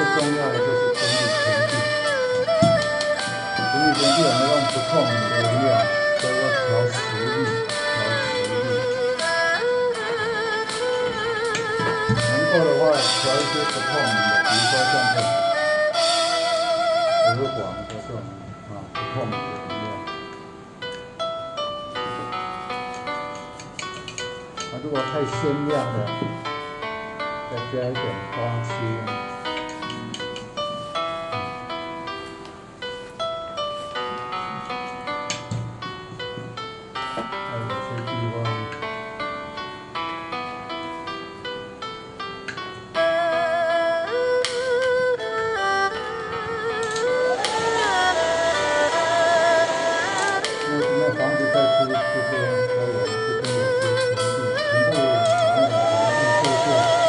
重要的就是整理程序。整理程序我们用不透明的颜料，所以要调实力，能够的话调一些不透明的，比如说像这鹅黄的这种不透明的颜料。如果太鲜亮的，再加一点花青。房子在这边都有这边有些程度，全部把那个环境做掉。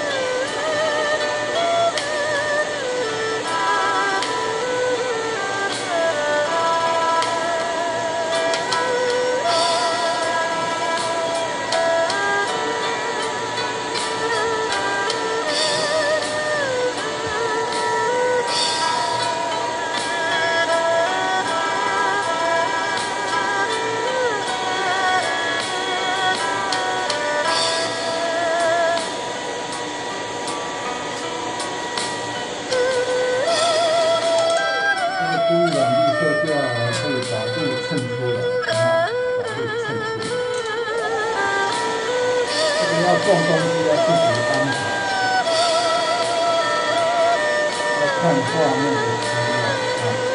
注意染绿色调可以把路衬出来，把路衬出来。这个要种东西要自己安排，要看画面的需要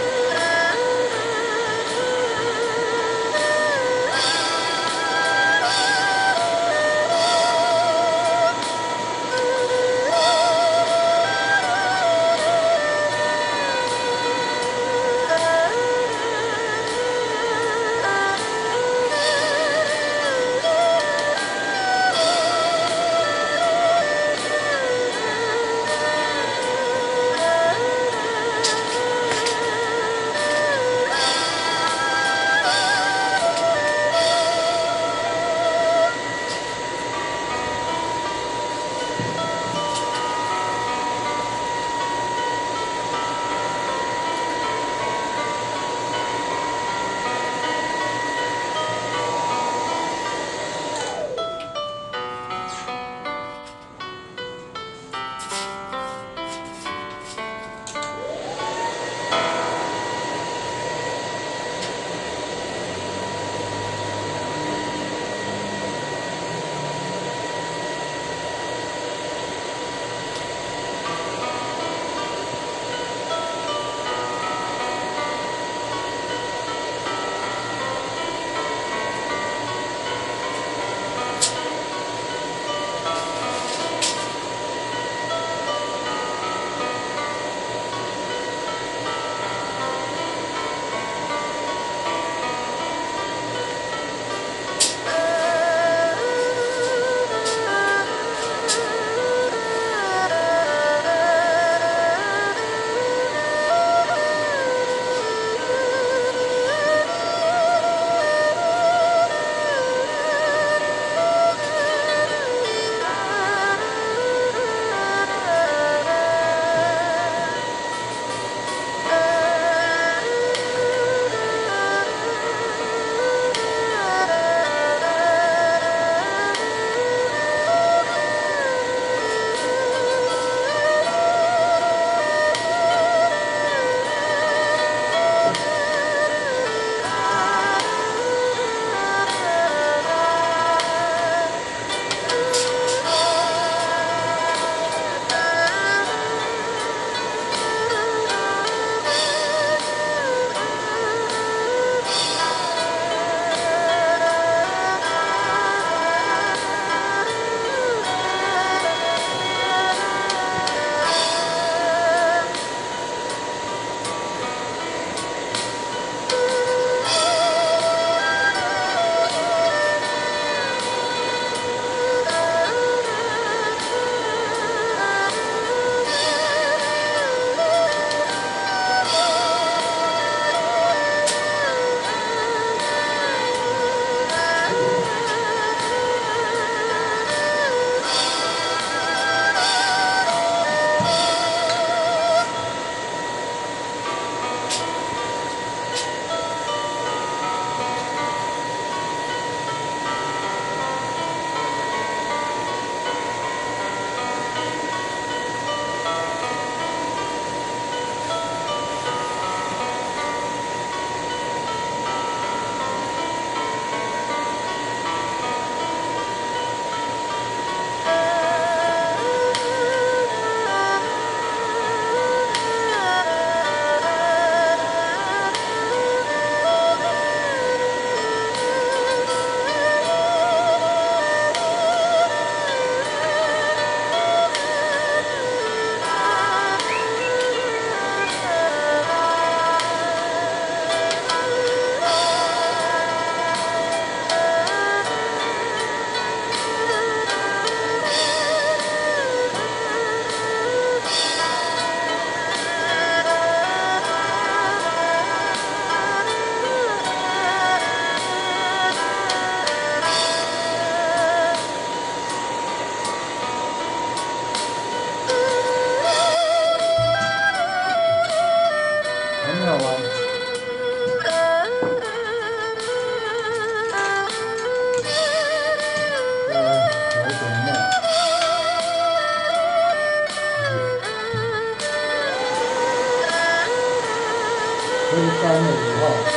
推翻了以后。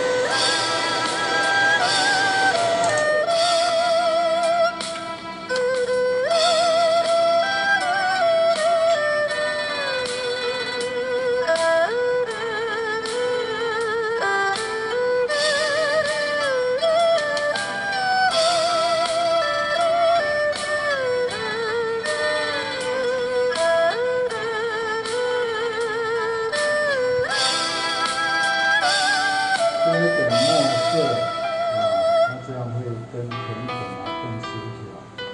这一点墨色它这样会跟甜粉更协调。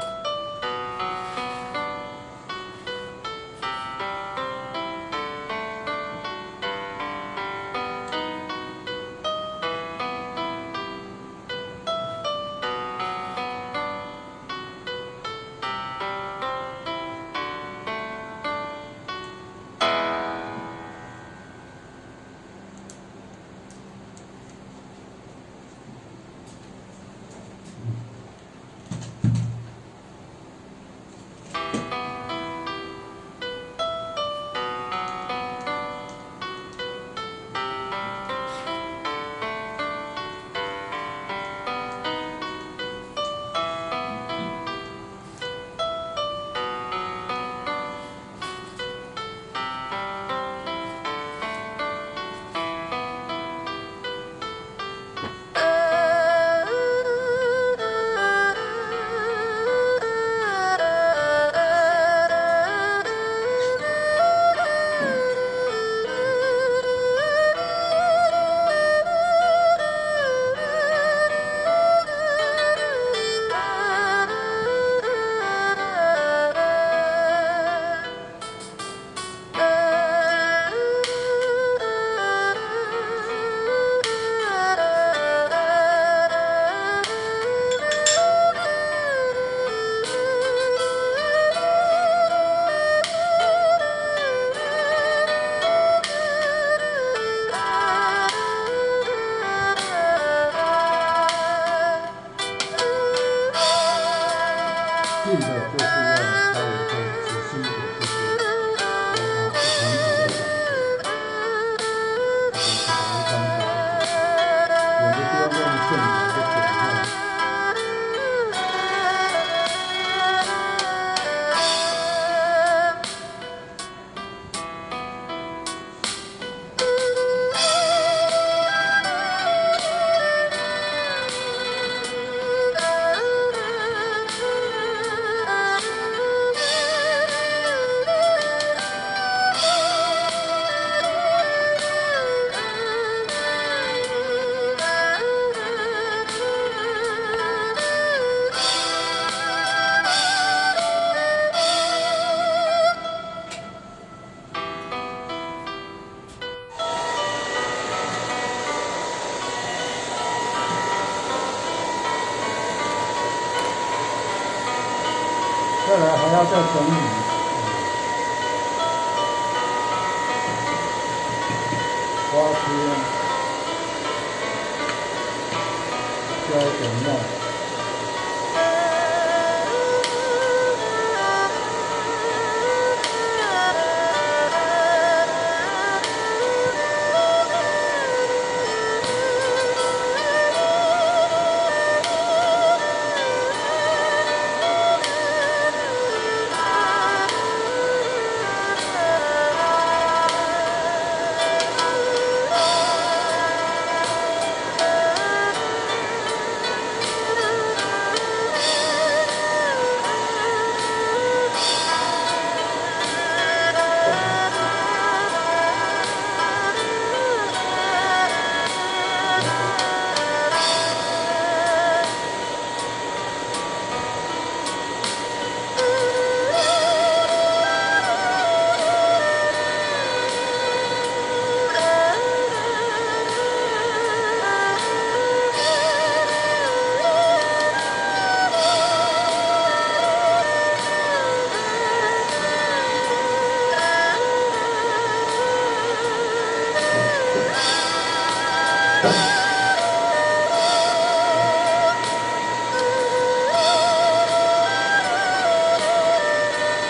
进的就是要稍微再仔细一点，就是把它不同的感觉，就是把一张小有的地方用线条就点上。再来还要再整理，花边加一点墨。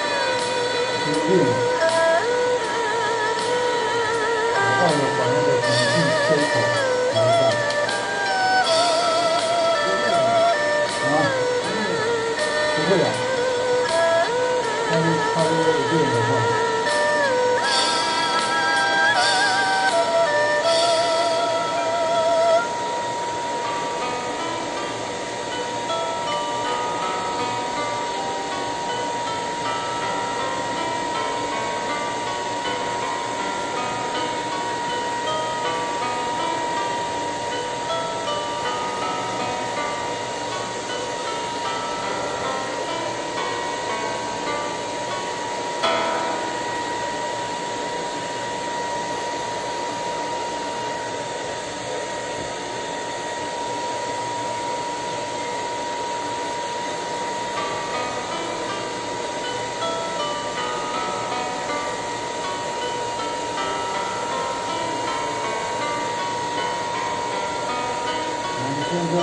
我到了反应的。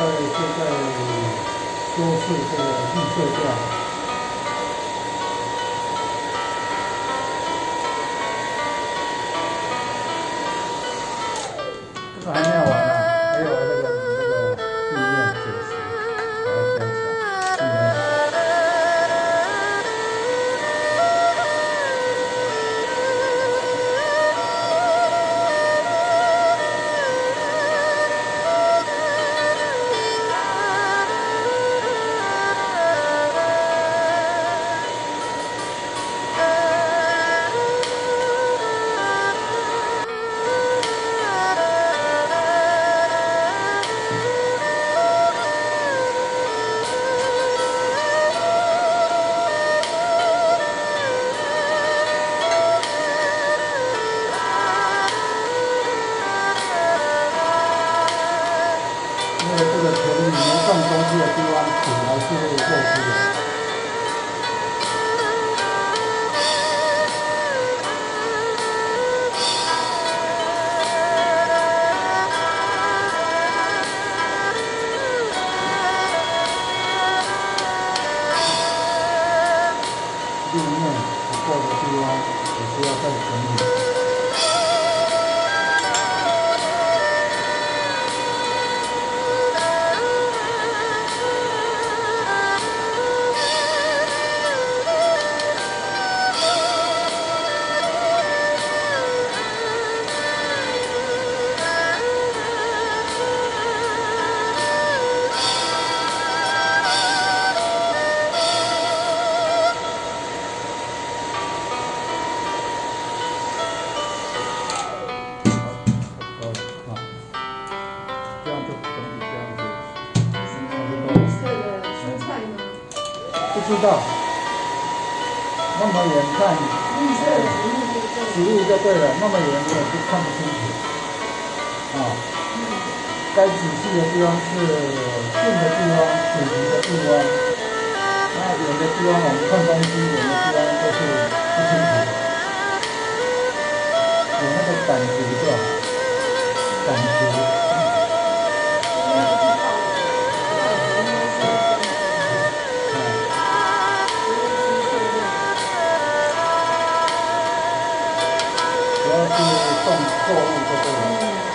在修饰这个绿色调。这个还没有完啊，还有那个地面解石，把它标起来。地面。因为这个田里面放东西的地方土还是会过去的。地面不够的地方也是要再整理。这样就整体这样子， 绿色的蔬菜吗？ 不知道，那么远看， 绿色的植物就对了，那么远你也是看不清楚。啊，该仔细的地方是近的地方，紧急的地方，那远的地方我们看东西，远的地方都是不清楚的。有那个感觉就好，感觉。主要是种作物这个。